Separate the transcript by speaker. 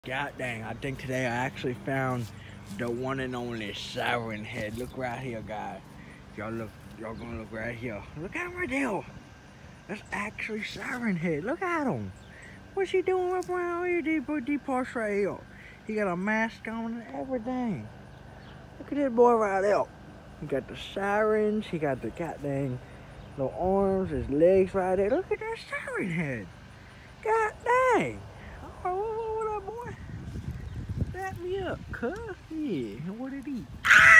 Speaker 1: God dang, I think today I actually found the one and only Siren head. Look right here, guys. Y'all gonna look right here. Look at him right there. That's actually Siren head. Look at him. What's he doing up around here, deep parts right here? He got a mask on and everything. Look at this boy right there. He got the sirens, he got the goddamn little arms, his legs right there. Look at that Siren head. God dang. Oh, what up, boy? Back me up, cuz. Yeah, what did he eat?